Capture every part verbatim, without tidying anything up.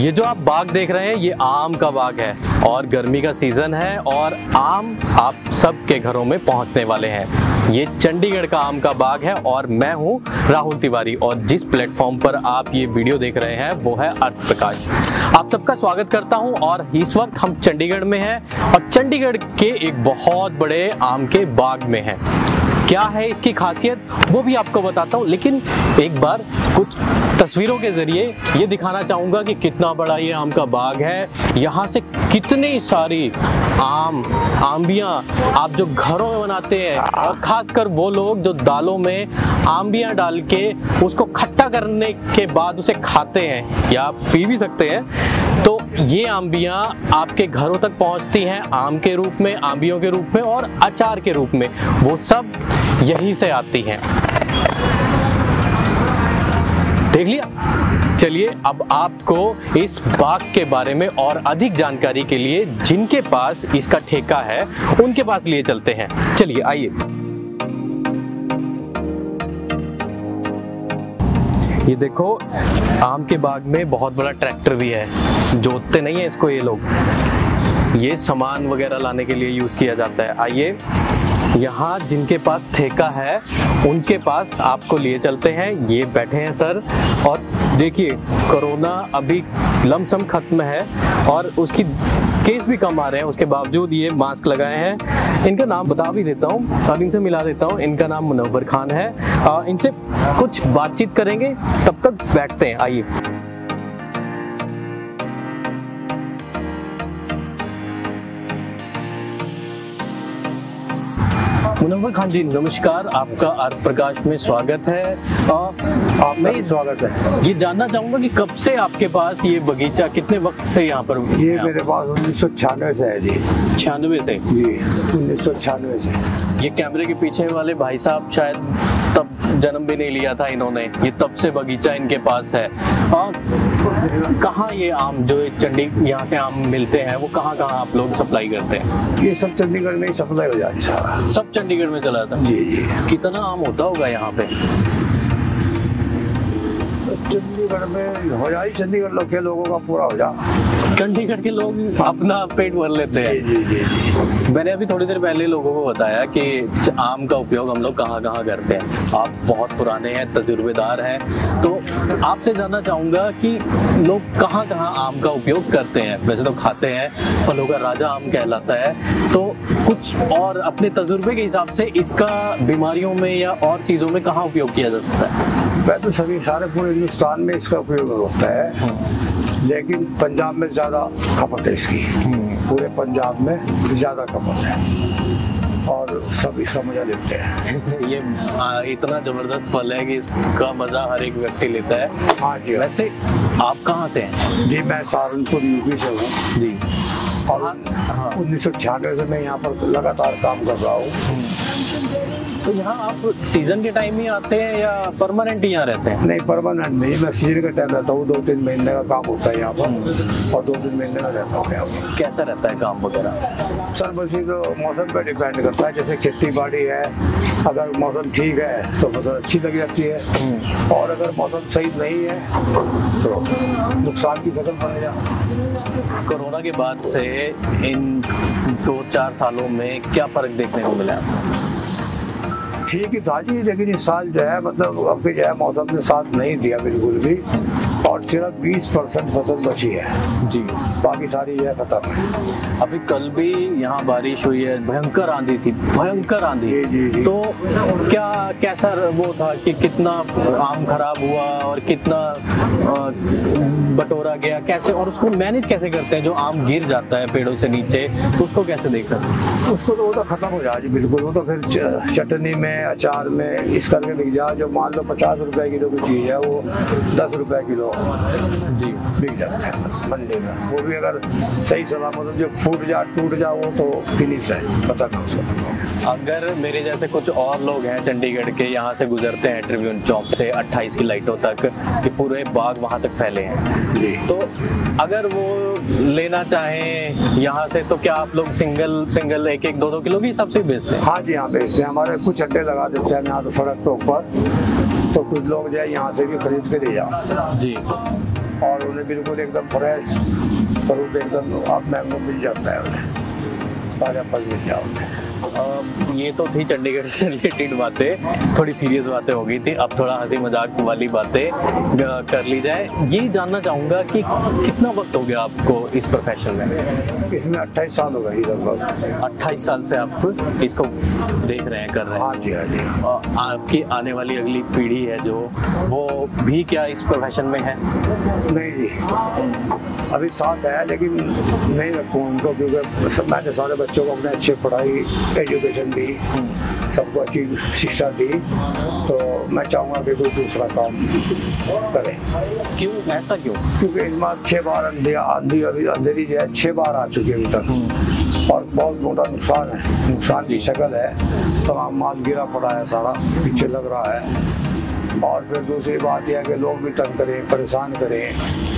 ये जो आप बाग देख रहे हैं ये आम का बाग है और गर्मी का सीजन है और आम आप सबके घरों में पहुंचने वाले हैं। ये चंडीगढ़ का आम का बाग है और मैं हूं राहुल तिवारी और जिस प्लेटफॉर्म पर आप ये वीडियो देख रहे हैं वो है अर्थ प्रकाश। आप सबका स्वागत करता हूं और इस वक्त हम चंडीगढ़ में हैं और चंडीगढ़ के एक बहुत बड़े आम के बाग में हैं। क्या है इसकी खासियत वो भी आपको बताता हूँ, लेकिन एक बार कुछ तस्वीरों के जरिए ये दिखाना चाहूँगा कि कितना बड़ा ये आम का बाग है। यहाँ से कितनी सारी आम आम्बियाँ आप जो घरों में बनाते हैं और ख़ासकर वो लोग जो दालों में आम्बियाँ डाल के उसको खट्टा करने के बाद उसे खाते हैं या पी भी सकते हैं, तो ये आम्बियाँ आपके घरों तक पहुँचती हैं आम के रूप में, आम्बियों के रूप में और अचार के रूप में। वो सब यहीं से आती हैं। देख लिया? चलिए अब आपको इस बाग के बारे में और अधिक जानकारी के लिए जिनके पास इसका ठेका है उनके पास लिए चलते हैं। चलिए आइए। ये देखो आम के बाग में बहुत बड़ा ट्रैक्टर भी है। जोतते नहीं है इसको ये लोग, ये सामान वगैरह लाने के लिए यूज किया जाता है। आइए यहाँ जिनके पास ठेका है उनके पास आपको लिए चलते हैं। ये बैठे हैं सर और देखिए कोरोना अभी लमसम खत्म है और उसकी केस भी कम आ रहे हैं, उसके बावजूद ये मास्क लगाए हैं। इनका नाम बता भी देता हूँ और इनसे मिला देता हूँ। इनका नाम मुनव्वर खान है। इनसे कुछ बातचीत करेंगे, तब तक बैठते हैं। आइए। मुनव्वर खान जी नमस्कार, आपका अर्थ प्रकाश में स्वागत है। आप में स्वागत है। ये जानना चाहूंगा कि कब से आपके पास ये बगीचा, कितने वक्त से यहाँ पर? ये मेरे पास उन्नीस सौ छियानवे से है जी। छियानवे से? जी उन्नीस सौ छियानवे से। ये कैमरे के पीछे वाले भाई साहब शायद तब जन्म भी नहीं लिया था इन्होंने, ये तब से बगीचा इनके पास है। कहाँ ये आम जो चंडी यहाँ से आम मिलते हैं वो कहाँ कहाँ आप लोग सप्लाई करते हैं? ये सब चंडीगढ़ में ही सप्लाई हो जाती सारा। सब चंडीगढ़ में चला था? जी जी। कितना आम होता होगा यहाँ पे? चंडीगढ़ में हो जाए, चंडीगढ़ लोग के लोगों का पूरा हो जा। चंडीगढ़ के लोग अपना पेट भर लेते हैं। जी जी जी। मैंने अभी थोड़ी देर पहले लोगों को बताया कि आम का उपयोग हम लोग कहाँ कहाँ करते हैं। आप बहुत पुराने हैं, तजुर्बेदार हैं, तो आपसे जानना चाहूँगा कि लोग कहाँ कहाँ आम का उपयोग करते हैं। वैसे तो खाते हैं, फलों का राजा आम कहलाता है, तो कुछ और अपने तजुर्बे के हिसाब से इसका बीमारियों में या और चीज़ों में कहाँ उपयोग किया जा सकता है? वह तो सभी सारे पूरे हिंदुस्तान में इसका उपयोग होता है, लेकिन पंजाब में ज़्यादा खपत है इसकी। पूरे पंजाब में ज़्यादा खपत है और सब इसका मजा लेते हैं। ये आ, इतना जबरदस्त फल है कि इसका मजा हर एक व्यक्ति लेता है। हाँ जी। वैसे आप कहाँ से हैं? जी मैं सहारनपुर यूपी से हूँ जी। और हाँ उन्नीस सौ छियानवे से मैं यहाँ पर लगातार काम कर रहा हूँ। तो यहाँ आप सीजन के टाइम ही आते हैं या परमानेंट यहाँ रहते हैं? नहीं परमानेंट नहीं, मैं सीजन का टाइम रहता हूँ। दो तीन महीने का काम होता है यहाँ पर और दो तीन महीने का रहता हूँ यहाँ पर। कैसा रहता है काम वगैरह? सर बस ये तो मौसम पर डिपेंड करता है। जैसे खेती बाड़ी है, अगर मौसम ठीक है तो फसल अच्छी लगी जाती है और अगर मौसम सही नहीं है तो नुकसान की फसल बन जाए। कोरोना के बाद से इन दो चार सालों में क्या फर्क देखने को मिला? ठीक ही था जी, लेकिन इस साल जो है मतलब अब जो है मौसम ने साथ नहीं दिया बिल्कुल भी और सिर्फ बीस परसेंट फसल बची है जी, बाकी सारी जो है खत्म है। अभी कल भी यहाँ बारिश हुई है, भयंकर आंधी थी, भयंकर आंधी। जी, जी, जी। तो क्या कैसा वो था कि कितना आम खराब हुआ और कितना बटोरा गया कैसे, और उसको मैनेज कैसे करते हैं? जो आम गिर जाता है पेड़ों से नीचे तो उसको कैसे देखते हैं? उसको तो वो तो खत्म हो जाए जी बिल्कुल। वो तो फिर चटनी में, अचार में इस करके बिक जाए। जो मान लो पचास रुपए किलो की चीज़ है वो दस रुपए किलो जी बिक जाता है मंडी में। वो भी अगर सही सलामत जो फूट जा टूट जा वो तो फिनिश है, पता नहीं उसको। अगर मेरे जैसे कुछ और लोग हैं चंडीगढ़ के, यहाँ से गुजरते हैं ट्रिब्यून चौक से अट्ठाईस की लाइटों तक, कि पूरे बाग वहाँ तक फैले हैं जी, तो अगर वो लेना चाहें यहाँ से तो क्या आप लोग सिंगल सिंगल एक एक दो दो किलो के हिसाब से बेचते हैं? हाँ जी हाँ बेचते हैं। हमारे कुछ अड्डे लगा देते हैं यहाँ तो सड़क के ऊपर, तो कुछ लोग जो है यहाँ से भी खरीद के ले जाओ जी। और उन्हें बिल्कुल एकदम फ्रेश फ्रूट एकदम आप मैंगो मिल जाता है, उन्हें सारे एप्पल मिल जाओ उन्हें। Uh, ये तो थी चंडीगढ़ से रिलेटेड बातें, थोड़ी सीरियस बातें हो गई थी, अब थोड़ा हंसी मजाक वाली बातें कर ली जाए। ये जानना चाहूँगा कि कितना वक्त हो गया आपको इस प्रोफेशन में? इसमें अट्ठाईस साल हो गए लगभग। अट्ठाईस साल से आप इसको देख रहे हैं, कर रहे हैं? हाँ जी, हाँ जी। uh, आपकी आने वाली अगली पीढ़ी है जो, वो भी क्या इस प्रोफेशन में है? नहीं जी, अभी साथ है लेकिन नहीं रखूँ उनको, क्योंकि मैंने सारे बच्चों को अपने अच्छे पढ़ाई एजुकेशन दी, सबको अच्छी शिक्षा दी, तो मैं चाहूँगा कि कोई दूसरा काम करे। क्यों, ऐसा क्यों? क्योंकि इस बार छः बार अंधे आंधी अभी अंधेरी जो है छः बार आ चुकी है अभी तक, और बहुत मोटा नुकसान है, नुकसान की शक्ल है, तमाम माल गिरा पड़ा है, सारा पीछे लग रहा है। और फिर दूसरी बात यह है कि लोग भी तंग करें, परेशान करें,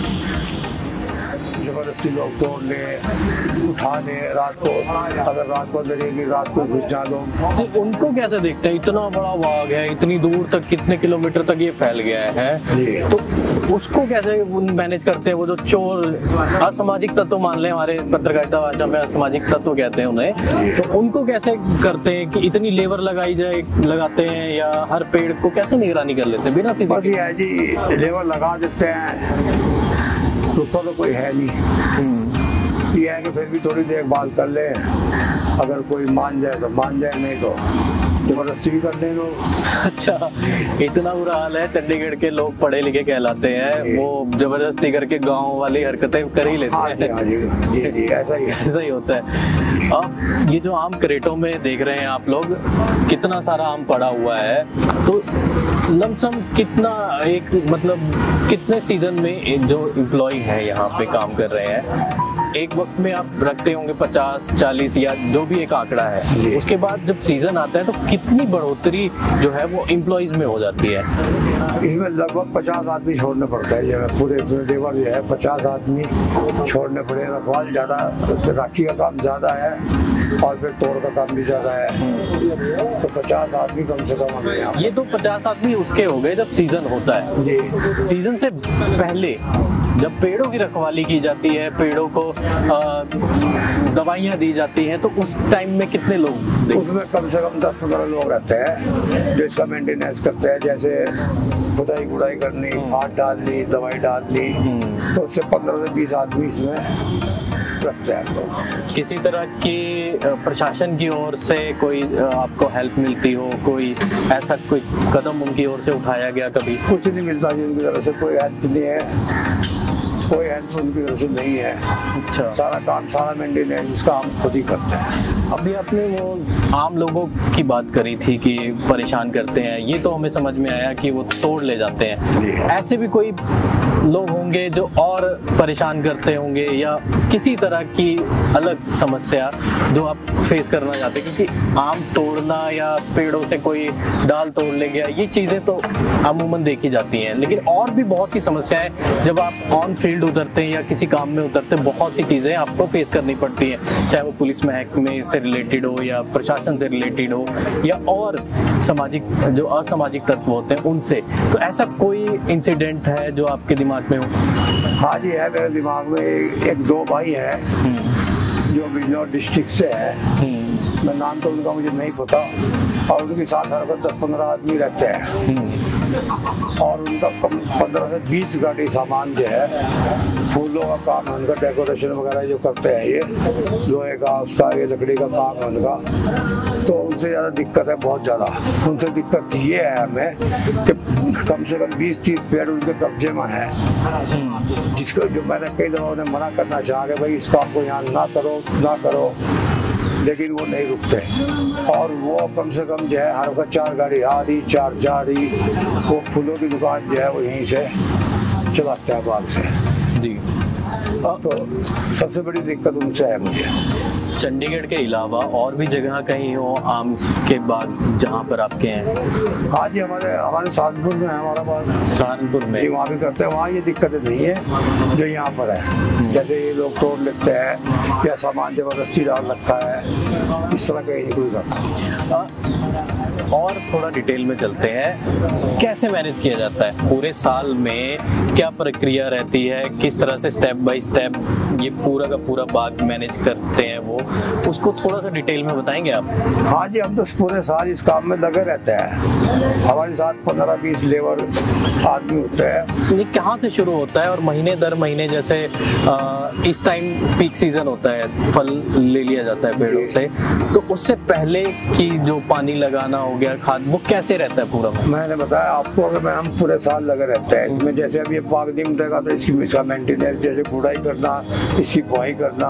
जबरदस्ती लोग तोड़ ले, उठा ले, रात को अगर रात को अंधेरी रात को घुस जा लोग। उनको कैसे देखते हैं? इतना बड़ा बाग है, इतनी दूर तक, कितने किलोमीटर तक ये फैल गया है, तो उसको कैसे मैनेज करते हैं? वो जो चोर, असामाजिक तत्व मान लें, हमारे पत्रकारिता भाषा में असामाजिक तत्व कहते हैं उन्हें, तो उनको कैसे करते हैं कि इतनी लेबर लगाई जाए, लगाते हैं, या हर पेड़ को कैसे निगरानी कर लेते हैं बिना सीधी? है जी, लेबर लगा देते हैं, रुकता तो कोई है नहीं, ये है कि फिर भी थोड़ी देखभाल कर ले, अगर कोई मान जाए तो मान जाए, नहीं तो जबरदस्ती भी कर ले लोग। अच्छा, इतना बुरा हाल है? चंडीगढ़ के लोग पढ़े लिखे कहलाते हैं, वो जबरदस्ती करके गांव वाली हरकतें कर ही लेते हैं। हाँ जी, हाँ जी, जी, जी, ऐसा ही है। ऐसा ही होता है। अब ये जो आम क्रेटों में देख रहे हैं आप लोग, कितना सारा आम पड़ा हुआ है, तो लमसम कितना, एक मतलब कितने सीजन में जो एम्प्लॉय है यहाँ पे काम कर रहे हैं, एक वक्त में आप रखते होंगे पचास चालीस या जो भी एक आंकड़ा है, उसके बाद जब सीजन आता है तो कितनी बढ़ोतरी जो है वो एम्प्लॉइज में हो जाती है? इसमें लगभग पचास आदमी छोड़ने पड़ता है, ये पूरे लेबर जो है पचास आदमी छोड़ने पड़े, रखवाल ज़्यादा, राखी का काम ज़्यादा है और फिर तोड़ का काम भी ज़्यादा है, तो पचास आदमी कम से कम हमें यहाँ। ये तो पचास आदमी उसके हो गए जब सीजन होता है जी। सीजन से पहले जब पेड़ों की रखवाली की जाती है, पेड़ों को दवाइयाँ दी जाती हैं, तो उस टाइम में कितने लोग? उसमें कम से कम दस पंद्रह लोग रहते हैं जो इसका मेंटेनेंस करते हैं, जैसे खुदाई गुड़ाई करनी, खाद डालनी, दवाई डालनी, तो उससे पंद्रह से बीस आदमी इसमें रखते हैं लोग। किसी तरह की प्रशासन की ओर से कोई आपको हेल्प मिलती हो, कोई ऐसा कोई कदम उनकी ओर से उठाया गया कभी? कुछ नहीं मिलता जी, उनकी तरफ से कोई हेल्प नहीं है, कोई हेल्प उनकी तरफ से नहीं है। अच्छा, सारा काम, सारा मेंटेनेंस इसका हम खुद ही करते हैं। अभी आपने वो आम लोगों की बात करी थी कि परेशान करते हैं, ये तो हमें समझ में आया कि वो तोड़ ले जाते हैं, ऐसे भी कोई लोग होंगे जो और परेशान करते होंगे, या किसी तरह की अलग समस्या जो आप फेस करना चाहते हैं? क्योंकि आम तोड़ना या पेड़ों से कोई डाल तोड़ ले गया, ये चीज़ें तो अमूमन देखी जाती हैं, लेकिन और भी बहुत सी समस्याएं जब आप ऑन फील्ड उतरते हैं या किसी काम में उतरते हैं, बहुत सी चीज़ें आपको फेस करनी पड़ती हैं, चाहे वो पुलिस महकमे से रिलेटेड हो या प्रशासन से रिलेटेड हो या और सामाजिक जो असामाजिक तत्व होते हैं उनसे। तो ऐसा कोई इंसिडेंट है जो आपके दिमाग में हो? हाँ जी, है मेरे दिमाग में। एक दो भाई हैं जो बिजनौर डिस्ट्रिक्ट से है, मैं नाम तो उनका मुझे नहीं पता, और उनके साथ हर वक्त दस पंद्रह आदमी रहते हैं, और उनका पंद्रह से बीस गाड़ी सामान जो है, फूलों का काम है उनका, डेकोरेशन वगैरह जो करते हैं, ये लोहे का, उसका ये लकड़ी का काम है उनका, तो उनसे ज़्यादा दिक्कत है, बहुत ज़्यादा। उनसे दिक्कत ये है हमें कि कम से कम बीस तीस पेड़ उनके कब्जे में है, जिसको जो मैंने कई दफ़ा उन्हें मना करना चाहा कि भाई इस काम को यहाँ ना करो ना करो, लेकिन वो नहीं रुकते, और वो कम से कम जो है हर वक्त चार गाड़ी आ रही, चार जा रही, वो फूलों की दुकान जो है वो यहीं से चलाते हैं बाग से जी। तो सबसे बड़ी दिक्कत उनसे है मुझे। चंडीगढ़ के अलावा और भी जगह कहीं हो आम के बाग जहाँ पर आपके हैं? हाँ जी, हमारे हमारे सहारनपुर में है हमारा बाग। सहारनपुर में जी, वहाँ भी करते हैं। वहाँ ये दिक्कतें नहीं है जो यहाँ पर है। जैसे ये लोग तोड़ लेते हैं या सामान जबरदस्ती डाल रखा है, इस तरह कहीं नहीं कोई करता। और थोड़ा डिटेल में चलते हैं, कैसे मैनेज किया जाता है पूरे साल में, क्या प्रक्रिया रहती है, किस तरह से स्टेप बाय स्टेप ये पूरा का पूरा बाग मैनेज करते हैं, वो उसको थोड़ा सा डिटेल में बताएंगे आप? हाँ जी, हम तो पूरे साल इस काम में लगे रहते हैं। हमारे साथ पंद्रह बीस लेबर आदमी होते हैं। ये कहाँ से शुरू होता है और महीने दर महीने, जैसे आ, इस टाइम पीक सीजन होता है, फल ले लिया जाता है पेड़ों से, तो उससे पहले की जो पानी लगाना हो गया, खाद, वो कैसे रहता है पूरा? मैंने बताया आपको, अगर मैं हम पूरे साल लगे रहते हैं इसमें। जैसे अब ये बाग निकलेगा तो इसकी इसका मेंटेनेंस, जैसे गुड़ाई करना, इसकी बुआई करना,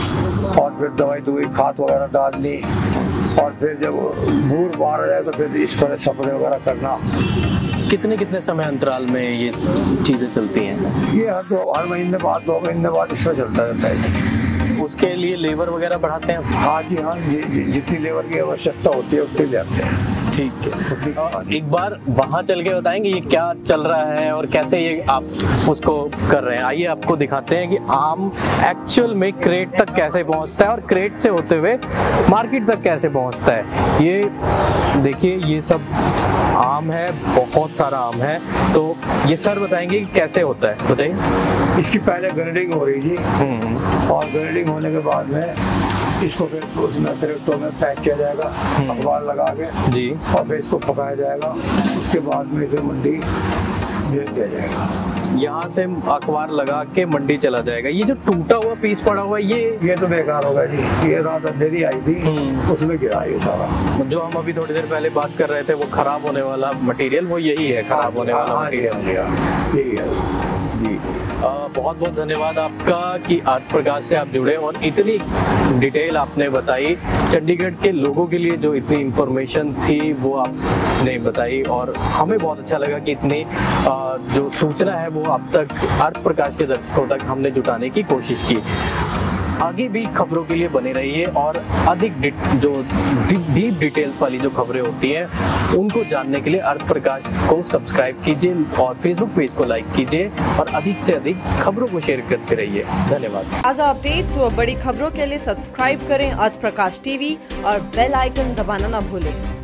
और फिर दवाई दुवाई खाद वगैरह डालनी, और फिर जब बूर बाहर आ जाए तो फिर इस पर स्प्रे वगैरह करना। कितने कितने समय अंतराल में ये चीजें चलती हैं? ये हर दो हर महीने बाद दो महीने बाद इसमें चलता रहता है। उसके लिए लेबर वगैरह बढ़ाते हैं? हाँ जी, हाँ जी, जी, जितनी लेबर की आवश्यकता होती है उतनी ले आते हैं। ठीक है, एक बार वहाँ चल के बताएंगे ये क्या चल रहा है और कैसे ये आप उसको कर रहे हैं। आइए आपको दिखाते हैं कि आम एक्चुअल में क्रेट तक कैसे पहुँचता है और क्रेट से होते हुए मार्केट तक कैसे पहुँचता है। ये देखिए, ये सब आम है, बहुत सारा आम है। तो ये सर बताएंगे कि कैसे होता है, बताइए। इसकी पहले ग्रेडिंग हो रही थी, और ग्रेडिंग होने के बाद में इसको फिर उसमें क्रेटों में पैक किया जाएगा अखबार लगा के जी, और फिर इसको पकाया जाएगा। उसके बाद में इसे मंडी भेज दिया जाएगा। यहाँ से अखबार लगा के मंडी चला जाएगा। ये जो टूटा हुआ पीस पड़ा हुआ है, ये ये तो बेकार होगा जी। ये रात अंधेरी आई थी, उसमें गिरा ये सारा। जो हम अभी थोड़ी देर पहले बात कर रहे थे, वो खराब होने वाला मटेरियल, वो यही है, खराब होने वाला मटेरियल। यही है जी। बहुत बहुत धन्यवाद आपका कि आर्थ प्रकाश से आप जुड़े और इतनी डिटेल आपने बताई। चंडीगढ़ के लोगों के लिए जो इतनी इंफॉर्मेशन थी वो आपने बताई, और हमें बहुत अच्छा लगा कि इतनी जो सूचना है वो अब तक आर्थ प्रकाश के दर्शकों तक हमने जुटाने की कोशिश की। आगे भी खबरों के लिए बने रहिए, और अधिक डि, जो डीप डिटेल्स वाली जो खबरें होती हैं उनको जानने के लिए अर्थ प्रकाश को सब्सक्राइब कीजिए और फेसबुक पेज को लाइक कीजिए, और अधिक से अधिक खबरों को शेयर करते रहिए। धन्यवाद। ताज़ा अपडेट्स व बड़ी खबरों के लिए सब्सक्राइब करें अर्थ प्रकाश टीवी और बेल आइकन दबाना न भूलें।